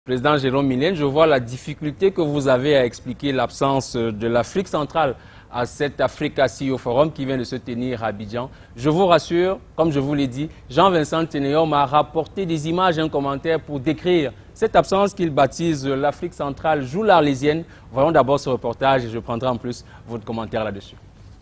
Président Jérôme Milène, je vois la difficulté que vous avez à expliquer l'absence de l'Afrique centrale à cet Africa CEO Forum qui vient de se tenir à Abidjan. Je vous rassure, comme je vous l'ai dit, Jean-Vincent Ténéon m'a rapporté des images et un commentaire pour décrire cette absence qu'il baptise l'Afrique centrale joue l'arlésienne. Voyons d'abord ce reportage et je prendrai en plus votre commentaire là-dessus.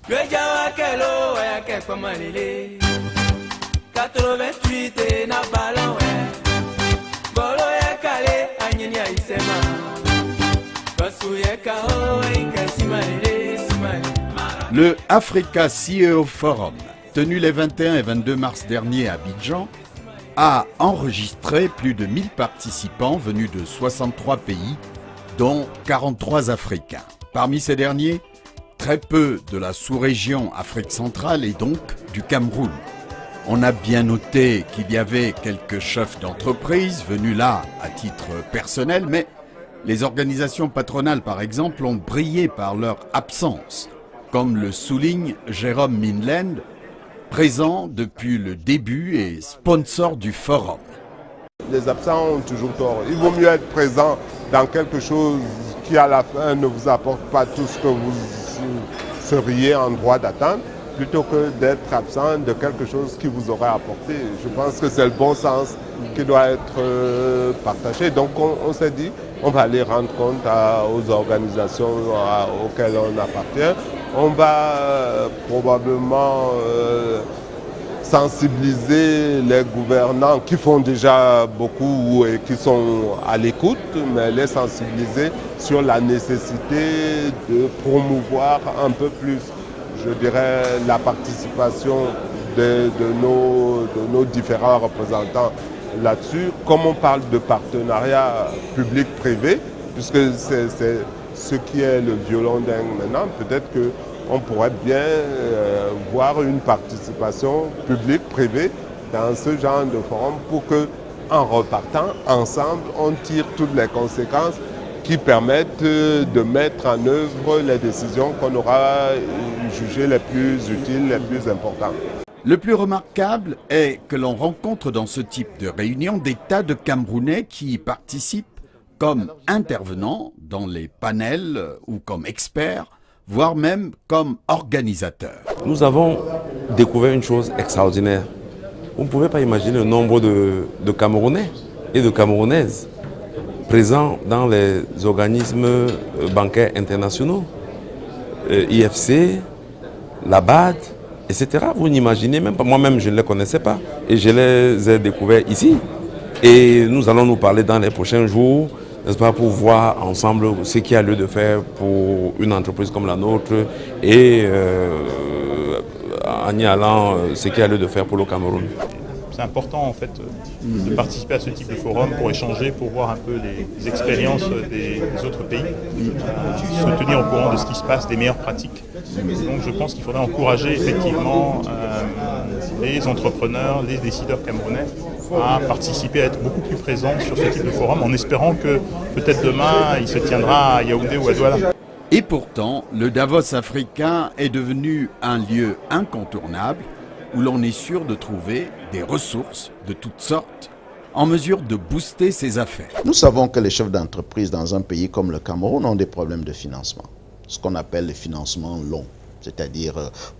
88 et na ballon, bolo ya kale anyenya isema basu ya kao inkasima simai. Le Africa CEO Forum, tenu les 21 et 22 mars dernier à Abidjan, a enregistré plus de 1000 participants venus de 63 pays, dont 43 Africains. Parmi ces derniers, très peu de la sous-région Afrique centrale et donc du Cameroun. On a bien noté qu'il y avait quelques chefs d'entreprise venus là à titre personnel, mais les organisations patronales, par exemple, ont brillé par leur absence, comme le souligne Jérôme Milène, présent depuis le début et sponsor du forum. Les absents ont toujours tort. Il vaut mieux être présent dans quelque chose qui, à la fin, ne vous apporte pas tout ce que vous seriez en droit d'attendre, plutôt que d'être absent de quelque chose qui vous aurait apporté. Je pense que c'est le bon sens qui doit être partagé. Donc on s'est dit, on va aller rendre compte aux organisations auxquelles on appartient. On va probablement sensibiliser les gouvernants qui font déjà beaucoup et qui sont à l'écoute, mais les sensibiliser sur la nécessité de promouvoir un peu plus, je dirais, la participation de nos différents représentants là-dessus. Comme on parle de partenariat public-privé, puisque c'est ce qui est le violon dingue maintenant, peut-être qu'on pourrait bien voir une participation publique-privée dans ce genre de forum pour que, en repartant ensemble, on tire toutes les conséquences qui permettent de mettre en œuvre les décisions qu'on aura jugées les plus utiles, les plus importantes. Le plus remarquable est que l'on rencontre dans ce type de réunion des tas de Camerounais qui y participent comme intervenants dans les panels ou comme experts, voire même comme organisateurs. Nous avons découvert une chose extraordinaire. Vous ne pouvez pas imaginer le nombre de Camerounais et de Camerounaises présents dans les organismes bancaires internationaux, IFC, la BAD, etc. Vous n'imaginez même pas, moi-même je ne les connaissais pas et je les ai découverts ici. Et nous allons nous parler dans les prochains jours, n'est-ce pas, pour voir ensemble ce qu'il y a lieu de faire pour une entreprise comme la nôtre et en y allant, ce qu'il y a lieu de faire pour le Cameroun. C'est important en fait de participer à ce type de forum pour échanger, pour voir un peu les expériences des autres pays, se tenir au courant de ce qui se passe, des meilleures pratiques. Donc je pense qu'il faudrait encourager effectivement les entrepreneurs, les décideurs camerounais à participer, à être beaucoup plus présents sur ce type de forum en espérant que peut-être demain il se tiendra à Yaoundé ou à Douala. Et pourtant, le Davos africain est devenu un lieu incontournable où l'on est sûr de trouver des ressources de toutes sortes en mesure de booster ses affaires. Nous savons que les chefs d'entreprise dans un pays comme le Cameroun ont des problèmes de financement, ce qu'on appelle le financement long, c'est-à-dire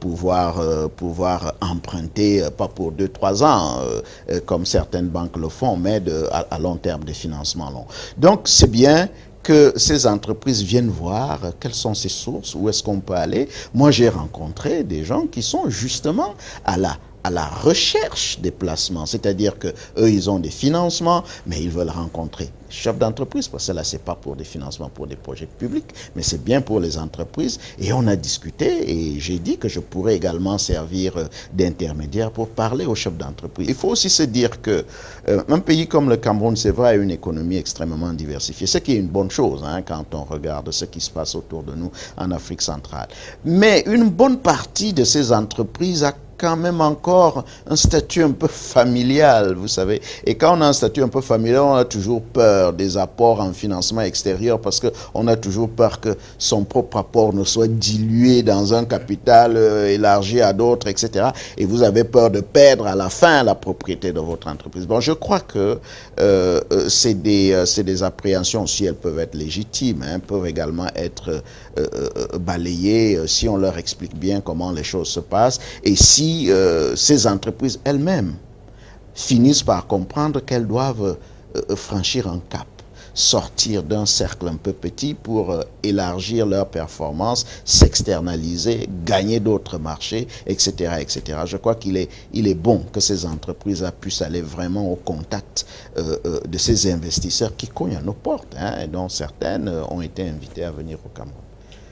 pouvoir emprunter, pas pour 2-3 ans, comme certaines banques le font, mais à long terme, de financement long. Donc c'est bien que ces entreprises viennent voir quelles sont ces sources, où est-ce qu'on peut aller. Moi, j'ai rencontré des gens qui sont justement à la recherche des placements, c'est-à-dire que eux ils ont des financements, mais ils veulent rencontrer chefs d'entreprise, parce que là c'est pas pour des financements pour des projets publics, mais c'est bien pour les entreprises. Et on a discuté et j'ai dit que je pourrais également servir d'intermédiaire pour parler aux chefs d'entreprise. Il faut aussi se dire que un pays comme le Cameroun, c'est vrai, a une économie extrêmement diversifiée, ce qui est une bonne chose quand on regarde ce qui se passe autour de nous en Afrique centrale. Mais une bonne partie de ces entreprises a quand même encore un statut un peu familial, vous savez. Et quand on a un statut un peu familial, on a toujours peur des apports en financement extérieur parce qu'on a toujours peur que son propre apport ne soit dilué dans un capital élargi à d'autres, etc. Et vous avez peur de perdre à la fin la propriété de votre entreprise. Bon, je crois que c'est des appréhensions, si elles peuvent être légitimes, hein, peuvent également être balayées si on leur explique bien comment les choses se passent et si ces entreprises elles-mêmes finissent par comprendre qu'elles doivent franchir un cap, sortir d'un cercle un peu petit pour élargir leurs performances, s'externaliser, gagner d'autres marchés, etc., etc. Je crois qu'il est bon que ces entreprises puissent aller vraiment au contact de ces investisseurs qui cognent à nos portes, hein, et dont certaines ont été invitées à venir au Cameroun.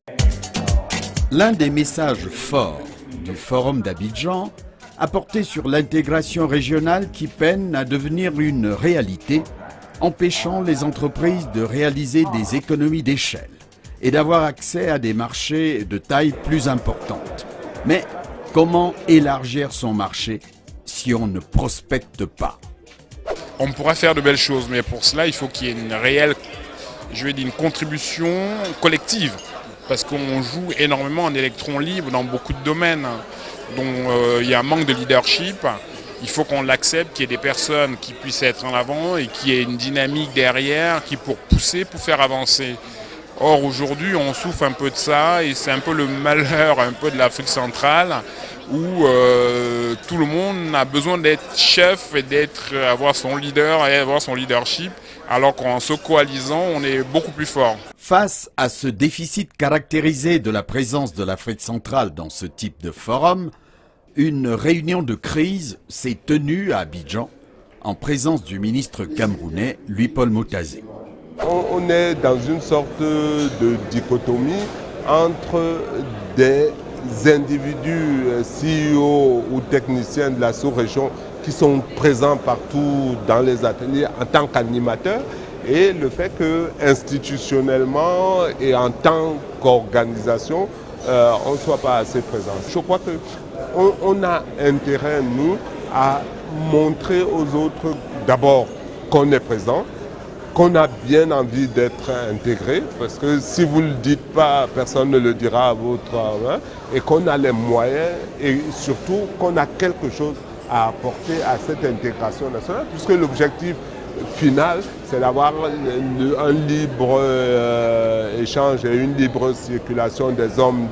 L'un des messages forts du Forum d'Abidjan a porté sur l'intégration régionale qui peine à devenir une réalité, empêchant les entreprises de réaliser des économies d'échelle et d'avoir accès à des marchés de taille plus importante. Mais comment élargir son marché si on ne prospecte pas? On pourra faire de belles choses, mais pour cela, il faut qu'il y ait une réelle, une contribution collective. Parce qu'on joue énormément en électrons libres dans beaucoup de domaines dont il y a un manque de leadership. Il faut qu'on l'accepte, qu'il y ait des personnes qui puissent être en avant et qu'il y ait une dynamique derrière qui pour pousser, pour faire avancer. Or aujourd'hui on souffre un peu de ça et c'est un peu le malheur un peu de l'Afrique centrale où tout le monde a besoin d'être chef et avoir son leader et avoir son leadership, alors qu'en se coalisant on est beaucoup plus fort. Face à ce déficit caractérisé de la présence de l'Afrique centrale dans ce type de forum, une réunion de crise s'est tenue à Abidjan en présence du ministre camerounais Louis-Paul Motazé. On est dans une sorte de dichotomie entre des individus CEO ou techniciens de la sous-région qui sont présents partout dans les ateliers en tant qu'animateurs et le fait que institutionnellement et en tant qu'organisation, on ne soit pas assez présent. Je crois qu'on a intérêt, nous, à montrer aux autres d'abord qu'on est présent, qu'on a bien envie d'être intégré, parce que si vous ne le dites pas, personne ne le dira à votre main, et qu'on a les moyens, et surtout qu'on a quelque chose à apporter à cette intégration nationale, puisque l'objectif final, c'est d'avoir un libre échange et une libre circulation des hommes,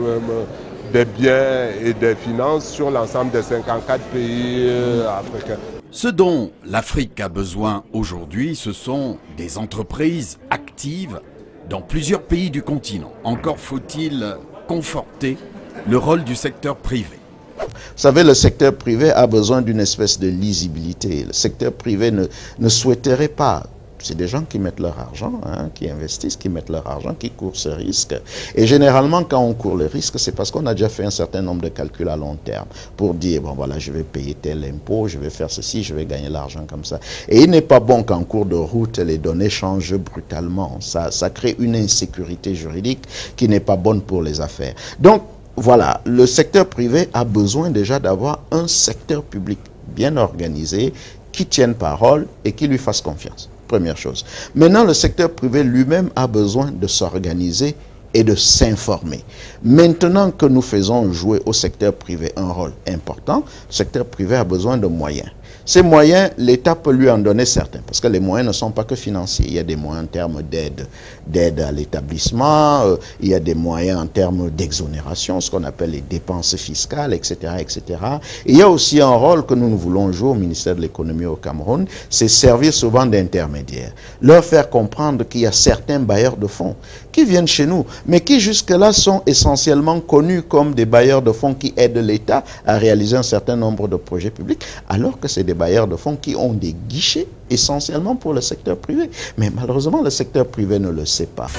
des biens et des finances sur l'ensemble des 54 pays africains. Ce dont l'Afrique a besoin aujourd'hui, ce sont des entreprises actives dans plusieurs pays du continent. Encore faut-il conforter le rôle du secteur privé. Vous savez, le secteur privé a besoin d'une espèce de lisibilité. Le secteur privé ne souhaiterait pas. C'est des gens qui mettent leur argent, hein, qui investissent, qui mettent leur argent, qui courent ce risque. Et généralement, quand on court le risque, c'est parce qu'on a déjà fait un certain nombre de calculs à long terme pour dire, bon voilà, je vais payer tel impôt, je vais faire ceci, je vais gagner l'argent comme ça. Et il n'est pas bon qu'en cours de route, les données changent brutalement. Ça crée une insécurité juridique qui n'est pas bonne pour les affaires. Donc, voilà, le secteur privé a besoin déjà d'avoir un secteur public bien organisé, qui tienne parole et qui lui fasse confiance. Première chose. Maintenant, le secteur privé lui-même a besoin de s'organiser et de s'informer. Maintenant que nous faisons jouer au secteur privé un rôle important, le secteur privé a besoin de moyens. Ces moyens, l'État peut lui en donner certains, parce que les moyens ne sont pas que financiers. Il y a des moyens en termes d'aide à l'établissement, il y a des moyens en termes d'exonération, ce qu'on appelle les dépenses fiscales, etc., etc. Et il y a aussi un rôle que nous voulons jouer au ministère de l'économie au Cameroun, c'est servir souvent d'intermédiaire. Leur faire comprendre qu'il y a certains bailleurs de fonds qui viennent chez nous, mais qui jusque-là sont essentiellement connus comme des bailleurs de fonds qui aident l'État à réaliser un certain nombre de projets publics, alors que c'est des bailleurs de fonds qui ont des guichets essentiellement pour le secteur privé. Mais malheureusement, le secteur privé ne le sait pas.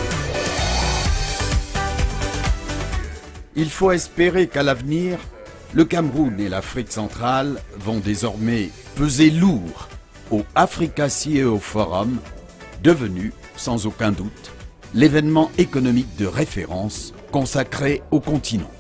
Il faut espérer qu'à l'avenir, le Cameroun et l'Afrique centrale vont désormais peser lourd au Africa CEO Forum, devenu, sans aucun doute, l'événement économique de référence consacré au continent.